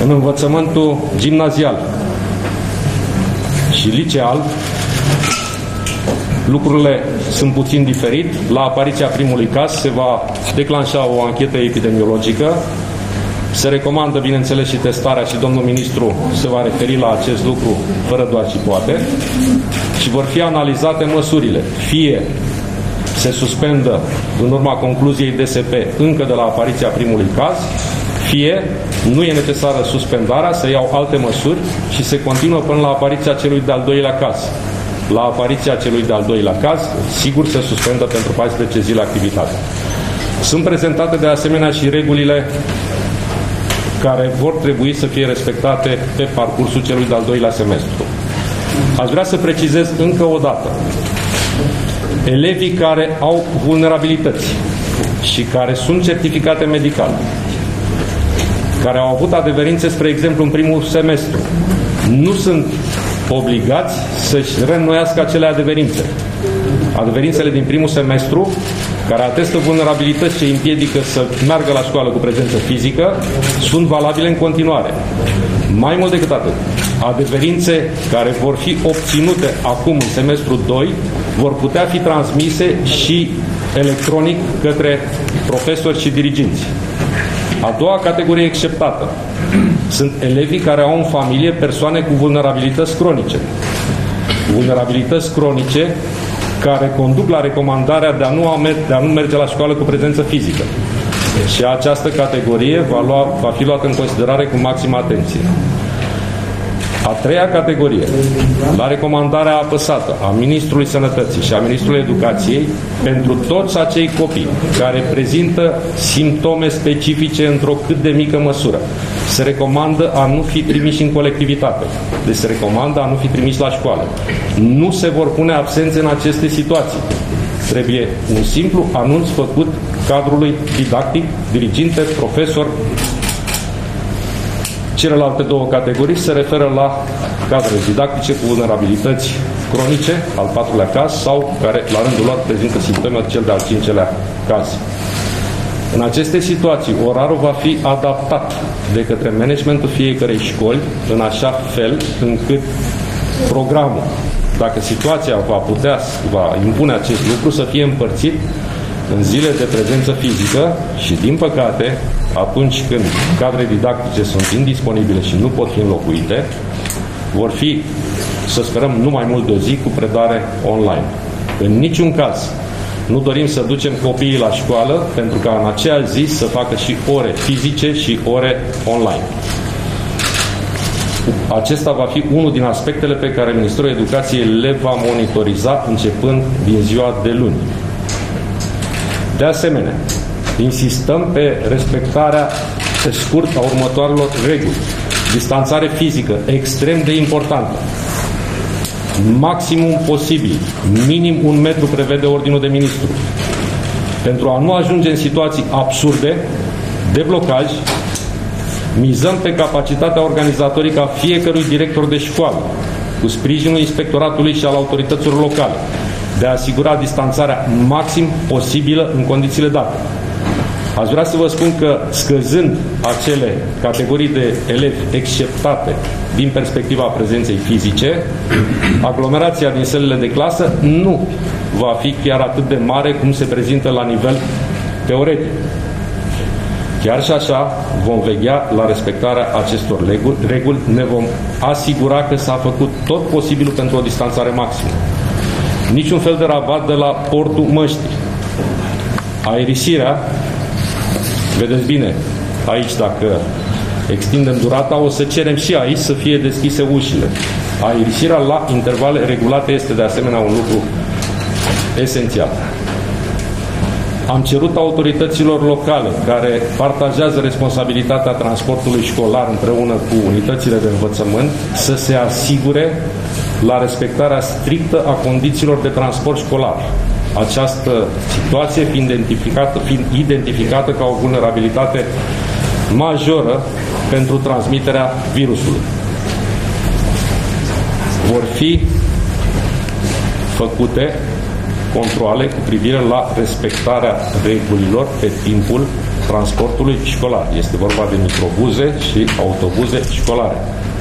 În învățământul gimnazial și liceal, lucrurile sunt puțin diferit. La apariția primului caz se va declanșa o anchetă epidemiologică. Se recomandă, bineînțeles, și testarea și domnul ministru se va referi la acest lucru fără doar și poate. Și vor fi analizate măsurile. Fie se suspendă în urma concluziei DSP încă de la apariția primului caz, fie nu e necesară suspendarea, se iau alte măsuri și se continuă până la apariția celui de-al doilea caz. La apariția celui de-al doilea caz, sigur se suspendă pentru 14 zile activitatea. Sunt prezentate de asemenea și regulile care vor trebui să fie respectate pe parcursul celui de-al doilea semestru. Aș vrea să precizez încă o dată. Elevii care au vulnerabilități și care sunt certificate medical, care au avut adeverințe, spre exemplu, în primul semestru, nu sunt obligați să-și reînnoiască acele adeverințe. Adeverințele din primul semestru, care atestă vulnerabilități ce împiedică să meargă la școală cu prezență fizică, sunt valabile în continuare. Mai mult decât atât, adeverințe care vor fi obținute acum în semestrul 2 vor putea fi transmise și electronic către profesori și diriginți. A doua categorie exceptată sunt elevii care au în familie persoane cu vulnerabilități cronice. Vulnerabilități cronice care conduc la recomandarea de a nu merge la școală cu prezență fizică. Și această categorie va fi luată în considerare cu maximă atenție. A treia categorie, la recomandarea apăsată a Ministrului Sănătății și a Ministrului Educației, pentru toți acei copii care prezintă simptome specifice într-o cât de mică măsură, se recomandă a nu fi trimiși în colectivitate. Deci se recomandă a nu fi trimiși la școală. Nu se vor pune absențe în aceste situații. Trebuie un simplu anunț făcut cadrului didactic, diriginte, profesor. Celelalte două categorii se referă la cadrele didactice cu vulnerabilități cronice, al patrulea caz, sau care la rândul lor prezintă simptome cel de-al cincelea caz. În aceste situații, orarul va fi adaptat de către managementul fiecărei școli în așa fel încât programul, dacă situația va impune acest lucru, să fie împărțit în zile de prezență fizică și, din păcate, atunci când cadre didactice sunt indisponibile și nu pot fi înlocuite, vor fi, să sperăm, nu mai mult de o zi cu predare online. În niciun caz nu dorim să ducem copiii la școală pentru ca în acea zi să facă și ore fizice și ore online. Acesta va fi unul din aspectele pe care Ministerul Educației le va monitoriza începând din ziua de luni. De asemenea, insistăm pe respectarea pe scurt a următoarelor reguli. Distanțare fizică, extrem de importantă. Maximum posibil, minim 1 metru prevede Ordinul de Ministru. Pentru a nu ajunge în situații absurde de blocaj, mizăm pe capacitatea organizatorică a fiecărui director de școală, cu sprijinul inspectoratului și al autorităților locale, de a asigura distanțarea maxim posibilă în condițiile date. Aș vrea să vă spun că, scăzând acele categorii de elevi exceptate din perspectiva prezenței fizice, aglomerația din sălile de clasă nu va fi chiar atât de mare cum se prezintă la nivel teoretic. Chiar și așa vom veghea la respectarea acestor reguli, ne vom asigura că s-a făcut tot posibilul pentru o distanțare maximă. Niciun fel de rabat de la portul măștii. Aerisirea, vedeți bine, aici dacă extindem durata, o să cerem și aici să fie deschise ușile. Aerisirea la intervale regulate este de asemenea un lucru esențial. Am cerut autorităților locale care partajează responsabilitatea transportului școlar împreună cu unitățile de învățământ să se asigure la respectarea strictă a condițiilor de transport școlar. Această situație fiind identificată ca o vulnerabilitate majoră pentru transmiterea virusului. Vor fi făcute controale cu privire la respectarea regulilor pe timpul transportului școlar. Este vorba de microbuze și autobuze școlare.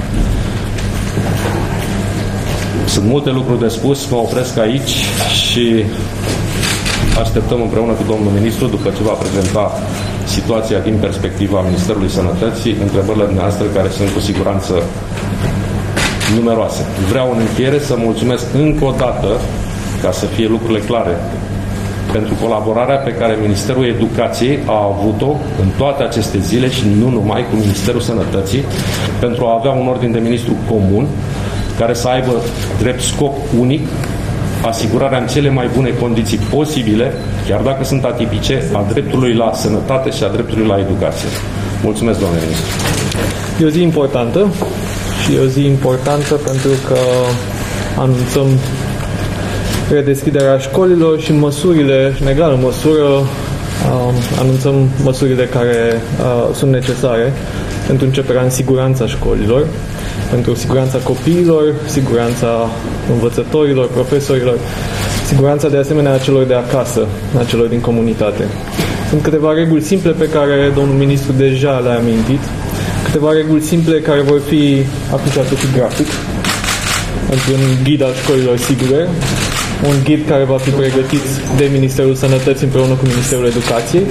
Sunt multe lucruri de spus, mă opresc aici și așteptăm împreună cu domnul ministru, după ce va prezenta situația din perspectiva Ministerului Sănătății, întrebările dumneavoastră, care sunt cu siguranță numeroase. Vreau în încheiere să mulțumesc încă o dată, ca să fie lucrurile clare, pentru colaborarea pe care Ministerul Educației a avut-o în toate aceste zile și nu numai cu Ministerul Sănătății, pentru a avea un ordin de ministru comun, care să aibă drept scop unic asigurarea în cele mai bune condiții posibile, chiar dacă sunt atipice, a dreptului la sănătate și a dreptului la educație. Mulțumesc, doamne ministru. E o zi importantă și e o zi importantă pentru că anunțăm redeschiderea școlilor și măsurile, în egală măsură, anunțăm măsurile care sunt necesare pentru începerea în siguranța școlilor, pentru siguranța copiilor, siguranța învățătorilor, profesorilor, siguranța de asemenea a celor de acasă, a celor din comunitate. Sunt câteva reguli simple pe care domnul ministru deja le-a amintit, câteva reguli simple care vor fi aplicate și grafic într-un ghid al școlilor sigure, un ghid care va fi pregătit de Ministerul Sănătății împreună cu Ministerul Educației.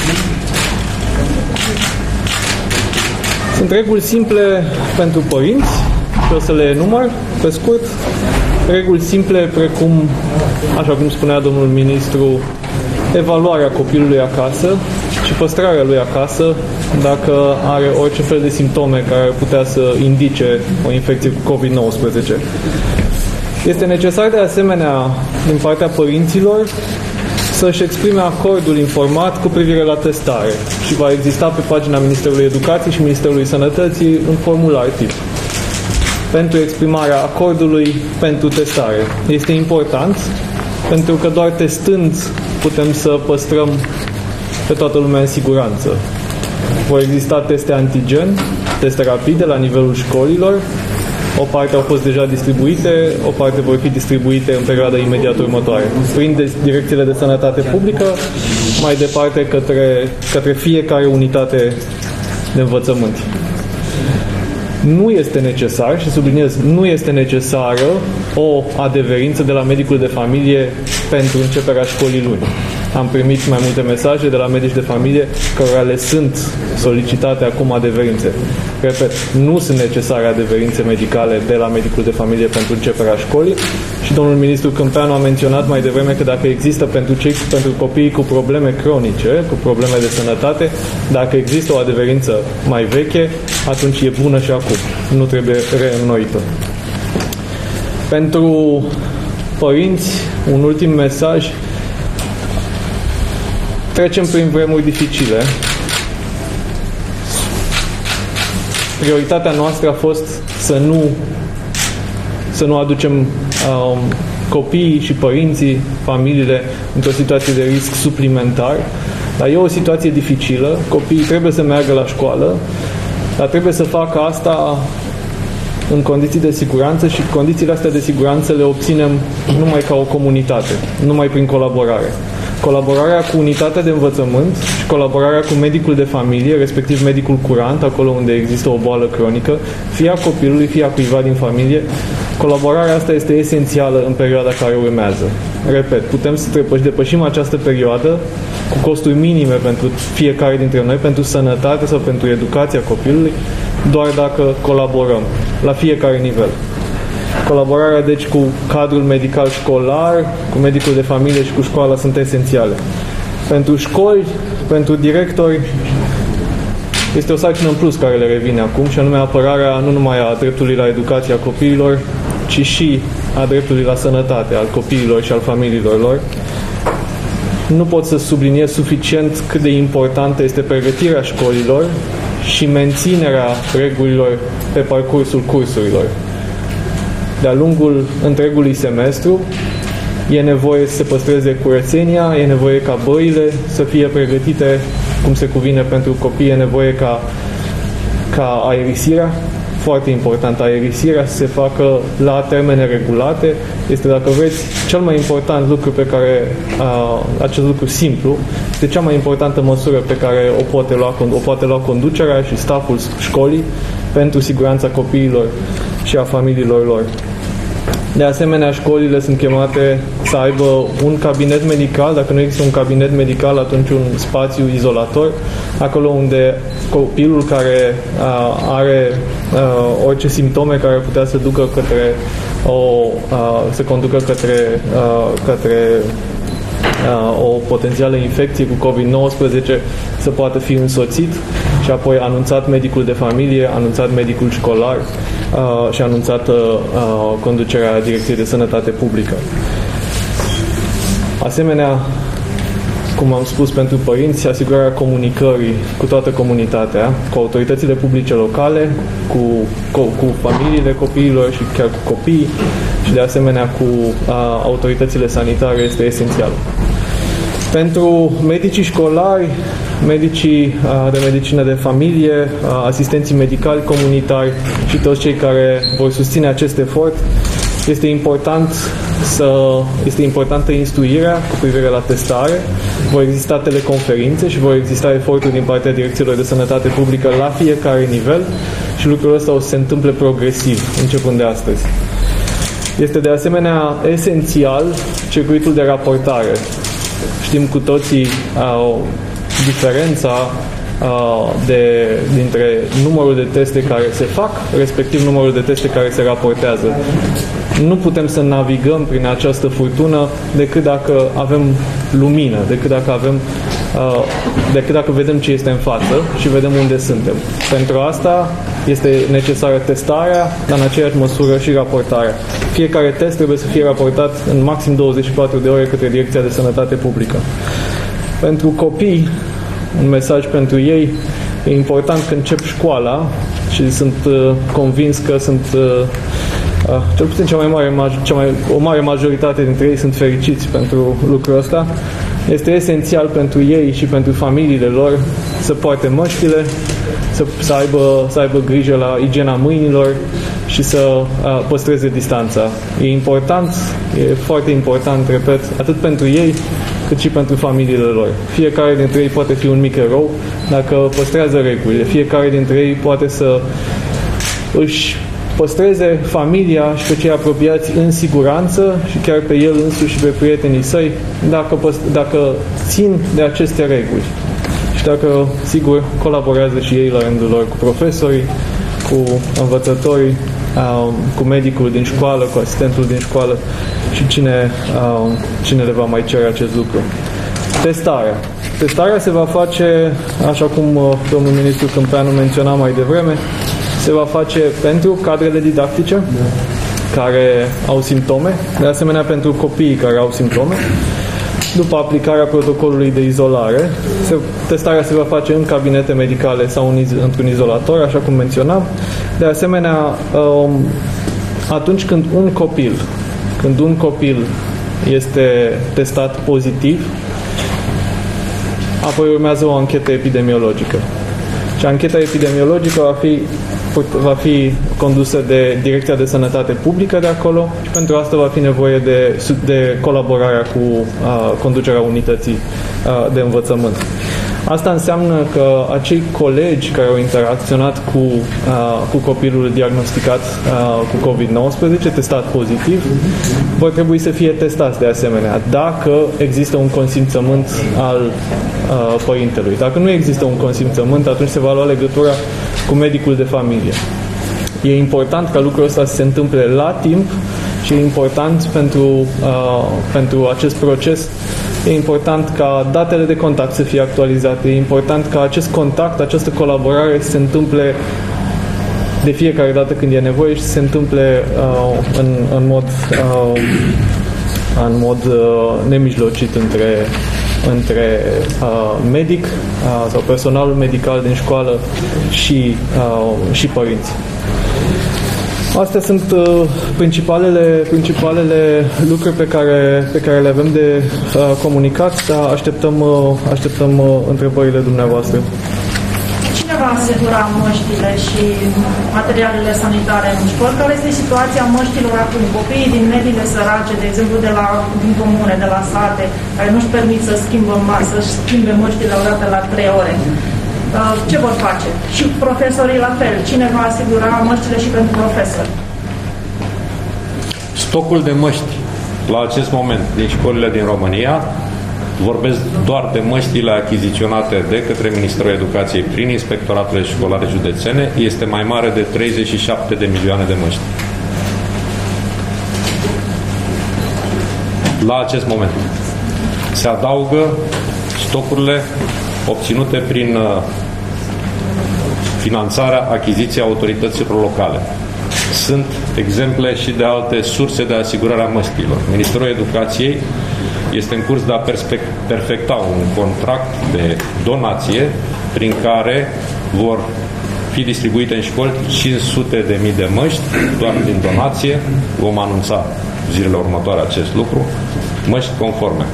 Sunt reguli simple pentru părinți și o să le enumăr pe scurt. Reguli simple precum, așa cum spunea domnul ministru, evaluarea copilului acasă și păstrarea lui acasă dacă are orice fel de simptome care ar putea să indice o infecție cu COVID-19. Este necesar de asemenea din partea părinților să-și exprime acordul informat cu privire la testare și va exista pe pagina Ministerului Educației și Ministerului Sănătății un formular tip pentru exprimarea acordului pentru testare. Este important pentru că doar testând putem să păstrăm pe toată lumea în siguranță. Vor exista teste antigen, teste rapide la nivelul școlilor. O parte au fost deja distribuite, o parte vor fi distribuite în perioada imediat următoare, prin direcțiile de sănătate publică, mai departe către fiecare unitate de învățământ. Nu este necesar, și subliniez, nu este necesară o adeverință de la medicul de familie pentru începerea școlii luni. Am primit mai multe mesaje de la medici de familie cărora le sunt solicitate acum adeverințe. Repet, nu sunt necesare adeverințe medicale de la medicul de familie pentru începerea școlii și domnul ministru Câmpeanu a menționat mai devreme că dacă există pentru copiii cu probleme cronice, cu probleme de sănătate, dacă există o adeverință mai veche, atunci e bună și acum. Nu trebuie reînnoită. Pentru părinți, un ultim mesaj. Trecem prin vremuri dificile. Prioritatea noastră a fost să nu aducem copiii și părinții, familiile, într-o situație de risc suplimentar. Dar e o situație dificilă. Copiii trebuie să meargă la școală, dar trebuie să facă asta în condiții de siguranță și condițiile astea de siguranță le obținem numai ca o comunitate, numai prin colaborare. Colaborarea cu unitatea de învățământ și colaborarea cu medicul de familie, respectiv medicul curant, acolo unde există o boală cronică, fie a copilului, fie a cuiva din familie, colaborarea asta este esențială în perioada care urmează. Repet, putem să depășim această perioadă cu costuri minime pentru fiecare dintre noi, pentru sănătate sau pentru educația copilului, doar dacă colaborăm la fiecare nivel. Colaborarea, deci, cu cadrul medical școlar, cu medicul de familie și cu școala sunt esențiale. Pentru școli, pentru directori, este o sarcină în plus care le revine acum, și anume apărarea nu numai a dreptului la educația copiilor, ci și a dreptului la sănătate al copiilor și al familiilor lor. Nu pot să subliniez suficient cât de importantă este pregătirea școlilor și menținerea regulilor pe parcursul cursurilor. De-a lungul întregului semestru e nevoie să se păstreze curățenia, e nevoie ca băile să fie pregătite cum se cuvine pentru copii, e nevoie ca aerisirea foarte important. Aerisirea să se facă la termene regulate este, dacă vreți, cel mai important lucru pe care, acest lucru simplu, este cea mai importantă măsură pe care o poate lua conducerea și staful școlii pentru siguranța copiilor și a familiilor lor. De asemenea, școlile sunt chemate să aibă un cabinet medical, dacă nu există un cabinet medical, atunci un spațiu izolator, acolo unde copilul care are orice simptome care putea să ducă către să conducă către o potențială infecție cu COVID-19 să poată fi însoțit și apoi anunțat medicul de familie, anunțat medicul școlar și anunțat conducerea Direcției de Sănătate Publică. Asemenea, cum am spus, pentru părinți, asigurarea comunicării cu toată comunitatea, cu autoritățile publice locale, cu familiile copiilor și chiar cu copiii și de asemenea cu autoritățile sanitare este esențial. Pentru medicii școlari, medicii de medicină de familie, asistenții medicali comunitari și toți cei care vor susține acest efort, este importantă instruirea cu privire la testare, vor exista teleconferințe și vor exista eforturi din partea direcțiilor de sănătate publică la fiecare nivel și lucrul ăsta o să se întâmple progresiv, începând de astăzi. Este de asemenea esențial circuitul de raportare. Știm cu toții diferența dintre numărul de teste care se fac, respectiv numărul de teste care se raportează. Nu putem să navigăm prin această furtună decât dacă avem lumină, decât dacă vedem ce este în față și vedem unde suntem. Pentru asta este necesară testarea, dar în aceeași măsură și raportarea. Fiecare test trebuie să fie raportat în maxim 24 de ore către Direcția de Sănătate Publică. Pentru copii, un mesaj pentru ei, e important că încep școala și sunt convins că sunt cel puțin o mare majoritate dintre ei sunt fericiți pentru lucrul ăsta. Este esențial pentru ei și pentru familiile lor să poarte măștile, să aibă grijă la igiena mâinilor și să păstreze distanța. E foarte important, repet, atât pentru ei cât și pentru familiile lor. Fiecare dintre ei poate fi un mic erou dacă păstrează regulile. Fiecare dintre ei poate să își păstreze familia și pe cei apropiați în siguranță și chiar pe el însuși și pe prietenii săi dacă țin de aceste reguli. Și dacă, sigur, colaborează și ei la rândul lor cu profesorii, cu învățătorii, cu medicul din școală, cu asistentul din școală și cine le va mai cere acest lucru. Testarea. Testarea se va face, așa cum domnul ministru Câmpeanu menționa mai devreme, se va face pentru cadrele didactice care au simptome, de asemenea pentru copiii care au simptome. După aplicarea protocolului de izolare, testarea se va face în cabinete medicale sau într-un izolator, așa cum menționam. De asemenea, atunci când un copil este testat pozitiv, apoi urmează o anchetă epidemiologică. Și ancheta epidemiologică va fi condusă de Direcția de Sănătate Publică de acolo și pentru asta va fi nevoie de colaborarea cu conducerea unității de învățământ. Asta înseamnă că acei colegi care au interacționat cu copilul diagnosticat cu COVID-19, testat pozitiv, vor trebui să fie testați de asemenea, dacă există un consimțământ al părintelui. Dacă nu există un consimțământ, atunci se va lua legătura cu medicul de familie. E important ca lucrul ăsta să se întâmple la timp și e important pentru acest proces. E important ca datele de contact să fie actualizate, e important ca acest contact, această colaborare să se întâmple de fiecare dată când e nevoie și să se întâmple în mod nemijlocit între medic sau personalul medical din școală și părinți. Astea sunt principalele lucruri pe care le avem de comunicat, dar așteptăm întrebările dumneavoastră. Cine va asigura măștile și materialele sanitare în școli? Care este situația măștilor acum? Copiii din mediile sărace, de exemplu din comune, de la sate, care nu-și permit să schimbe măștile odată la 3 ore. Ce vor face? Și profesorii la fel. Cine va asigura măștile și pentru profesori? Stocul de măști la acest moment din școlile din România, vorbesc doar de măștile achiziționate de către Ministerul Educației prin inspectoratele școlare județene, este mai mare de 37 de milioane de măști. La acest moment. Se adaugă stocurile obținute prin finanțarea achiziției autorităților locale. Sunt exemple și de alte surse de asigurare a măștilor. Ministerul Educației este în curs de a perfecta un contract de donație prin care vor fi distribuite în școli 500.000 de măști, doar din donație. Vom anunța zilele următoare acest lucru. Măști conforme.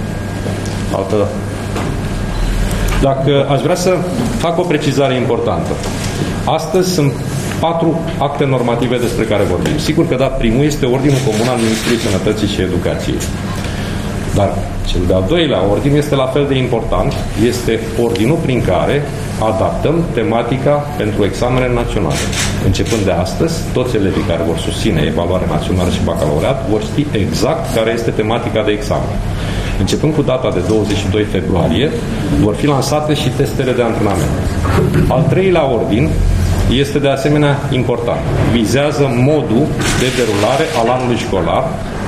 Dacă aș vrea să fac o precizare importantă. Astăzi sunt 4 acte normative despre care vorbim. Sigur că primul este Ordinul Comun al Ministrului Sănătății și Educației. Dar cel de-al doilea ordin este la fel de important. Este ordinul prin care adaptăm tematica pentru examene naționale. Începând de astăzi, toți elevii care vor susține evaluare națională și bacalaureat vor ști exact care este tematica de examen. Începând cu data de 22 februarie, vor fi lansate și testele de antrenament. Al treilea ordin este de asemenea important. Vizează modul de derulare al anului școlar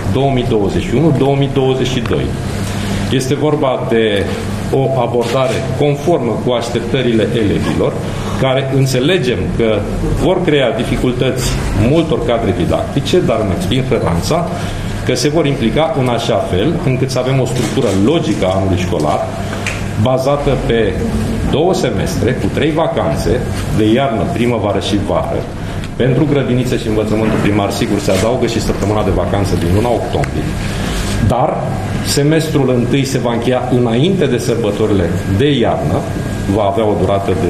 2021-2022. Este vorba de o abordare conformă cu așteptările elevilor, care înțelegem că vor crea dificultăți multor cadre didactice, dar îmi exprim speranța că se vor implica în așa fel încât să avem o structură logică a anului școlar, bazată pe 2 semestre, cu 3 vacanțe, de iarnă, primăvară și vară. Pentru grădinițe și învățământul primar, sigur, se adaugă și săptămâna de vacanță din luna octombrie. Dar semestrul întâi se va încheia înainte de sărbătorile de iarnă, va avea o durată de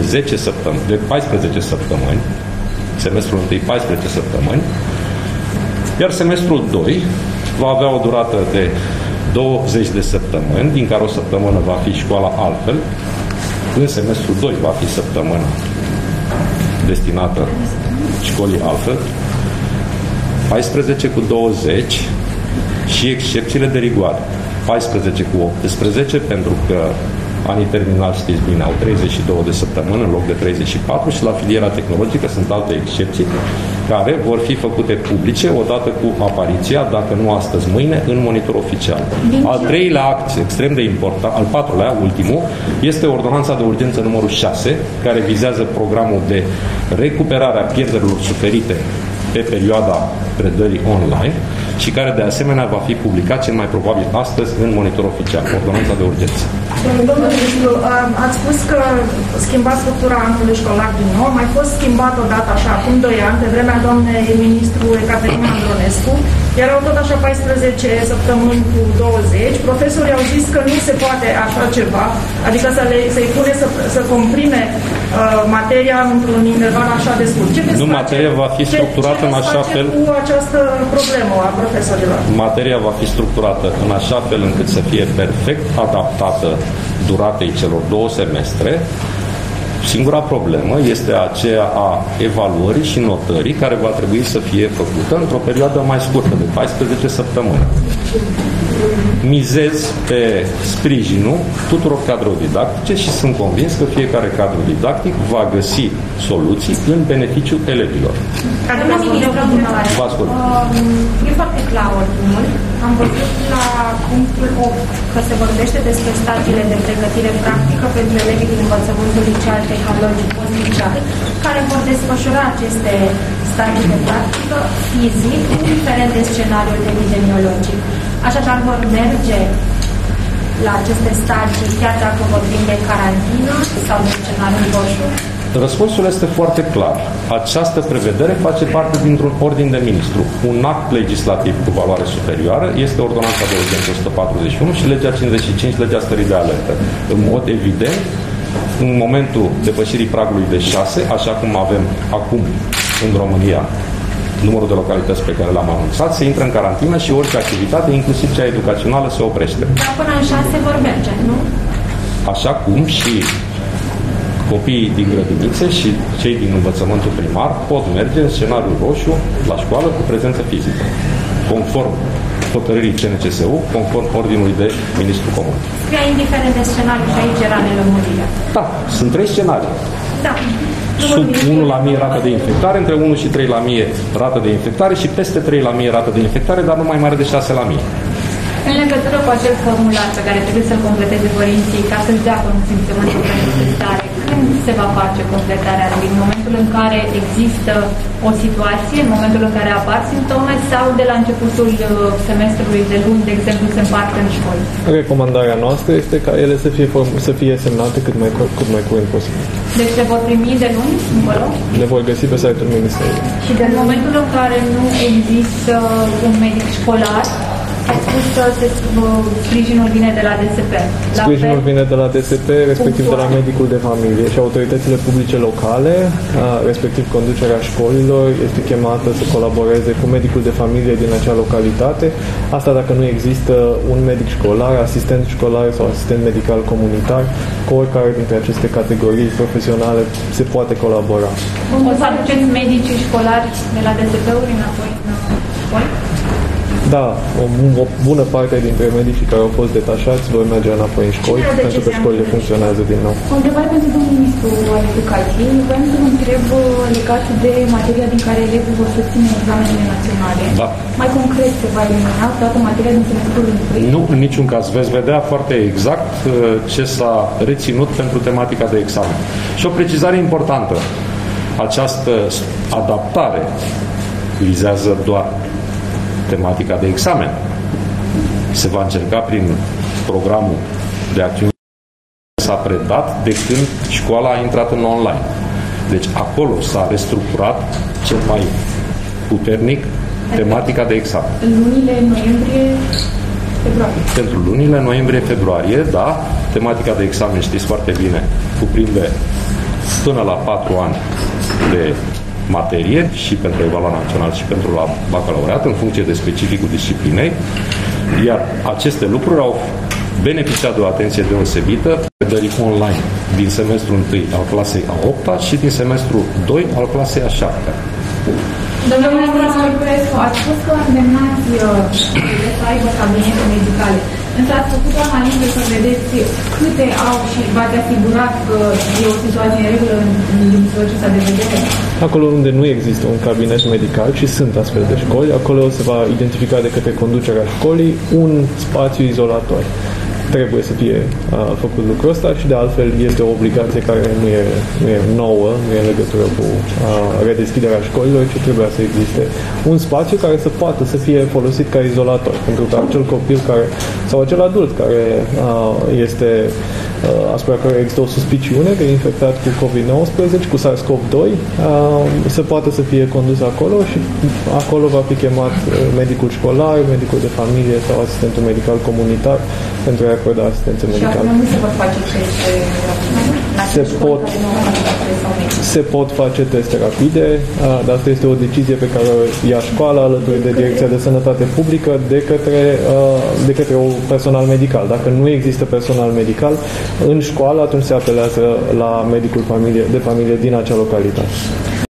14 săptămâni, semestrul întâi 14 săptămâni, iar semestrul 2 va avea o durată de 20 de săptămâni, din care o săptămână va fi școala altfel. În semestrul 2 va fi săptămâna destinată școlii altfel, 14 cu 20 și excepțiile de rigoare. 14 cu 18, pentru că anii terminali, știți bine, au 32 de săptămâni în loc de 34 și la filiera tehnologică sunt alte excepții care vor fi făcute publice odată cu apariția, dacă nu astăzi, mâine, în monitor oficial. Al treilea act extrem de important, al patrulea, ultimul, este ordonanța de urgență numărul 6, care vizează programul de recuperare a pierderilor suferite pe perioada predării online și care de asemenea va fi publicat cel mai probabil astăzi în monitor oficial, ordonanța de urgență. Domnul ministru, ați spus că schimbați structura anului școlar din nou, mai fost schimbat odată așa, acum 2 ani, pe vremea doamnei ministru Ecaterina Andronescu, erau tot așa 14 săptămâni cu 20, profesorii au zis că nu se poate așa ceva, adică să-i pune să comprime materia într-un interval așa de scurt. Nu, materia va fi structurată în așa fel cu această problemă a profesorilor. Materia va fi structurată în așa fel încât să fie perfect adaptată duratei celor 2 semestre. Singura problemă este aceea a evaluării și notării, care va trebui să fie făcută într-o perioadă mai scurtă, de 14 săptămâni. Mizez pe sprijinul tuturor cadrelor didactice și sunt convins că fiecare cadru didactic va găsi soluții în beneficiul elevilor. Vă ascult. E foarte clar ordinul. Am văzut la punctul 8 că se vorbește despre stagiile de pregătire practică pentru elevii din învățământul liceal, tehnologic, post-liceal, care vor desfășura aceste stagii de practică fizic, indiferent de scenariul epidemiologic. Așadar, vor merge la aceste stagii, chiar dacă vorbim de carantină sau de scenariul roșu? Răspunsul este foarte clar. Această prevedere face parte dintr-un ordin de ministru. Un act legislativ cu valoare superioară este ordonanța de urgență 141 și legea 55, legea stării de alertă. În mod evident, în momentul depășirii pragului de 6, așa cum avem acum în România numărul de localități pe care le-am anunțat, se intră în carantină și orice activitate, inclusiv cea educațională, se oprește. Dar până în 6 vor merge, nu? Așa cum și copiii din grădinițe și cei din învățământul primar pot merge în scenariul roșu la școală cu prezență fizică, conform hotărârii CNCSU, conform ordinului de ministru comun. Scria indiferent de scenariu și aici era nelămurire. Da, sunt 3 scenarii. Da. Sub 1 la 1000 rată de infectare, între 1 și 3 la 1000 rată de infectare și peste 3 la 1000 rată de infectare, dar nu mai mare de 6 la 1000. În legătură cu acel formular pe care trebuie să-l completeze părinții ca să-și dea consimțământul pentru testare, când se va face completarea? În momentul în care există o situație, în momentul în care apar simptome sau de la începutul semestrului de luni, de exemplu, se împart în școli? Recomandarea noastră este ca ele să fie semnate cât mai curând posibil. Deci le vor primi de luni încolo? Le vor găsi pe site-ul Ministerului. Și de momentul în care nu există un medic școlar, ai spus că sprijinul vine de la DSP. Sprijinul vine de la DSP, respectiv de la medicul de familie și autoritățile publice locale, respectiv conducerea școlilor, este chemată să colaboreze cu medicul de familie din acea localitate. Asta dacă nu există un medic școlar, asistent școlar sau asistent medical comunitar, cu oricare dintre aceste categorii profesionale se poate colabora. O să aduceți medicii școlari de la DSP-uri înapoi în școli? Da, o bună parte dintre medicii care au fost detașați vor merge înapoi în școli, pentru că școlile funcționează din nou. O întrebare pentru domnul ministru al educației. Vreau să vă întreb legat de materia din care elevii vor susține examenele naționale. Da. Mai concret, se va elimina toată materia din semestrul întâi? Nu, în niciun caz. Veți vedea foarte exact ce s-a reținut pentru tematica de examen. Și o precizare importantă. Această adaptare vizează doar tematica de examen. Se va încerca prin programul de acțiune s-a predat de când școala a intrat în online. Deci acolo s-a restructurat cel mai puternic tematica de examen. Lunile noiembrie-februarie. Pentru lunile noiembrie-februarie, da, tematica de examen, știți foarte bine, cuprinde până la 4 ani de materie și pentru evaluarea națională și pentru la bacalaureat, în funcție de specificul disciplinei, iar aceste lucruri au beneficiat de o atenție deosebită predării online din semestrul 1 al clasei a 8-a și din semestrul 2 al clasei a 7-a. Domnule ministru, ați spus că îndemnați să aibă cabinete medicale. Însă ați făcut o analiză să vedeți câte au și v-ați asigurat că e o situație în regulă din procesa de vedere? Acolo unde nu există un cabinet medical și sunt astfel de școli, acolo se va identifica de către conducerea școlii un spațiu izolator. Trebuie să fie făcut lucrul ăsta și de altfel este o obligație care nu e nouă, nu e în legătură cu redeschiderea școlilor, ci trebuie să existe un spațiu care să poată să fie folosit ca izolator, pentru că acel copil sau acel adult care este asupra care există o suspiciune că e infectat cu COVID-19, cu SARS-CoV-2, să poată să fie condus acolo și acolo va fi chemat medicul școlar, medicul de familie sau asistentul medical comunitar pentru a acorda asistență medicală. Și nu se pot face teste Se pot face teste rapide, dar asta este o decizie pe care o ia școala alături de Direcția de Sănătate Publică de către un personal medical. Dacă nu există personal medical în școală, atunci se apelează la medicul de familie din acea localitate.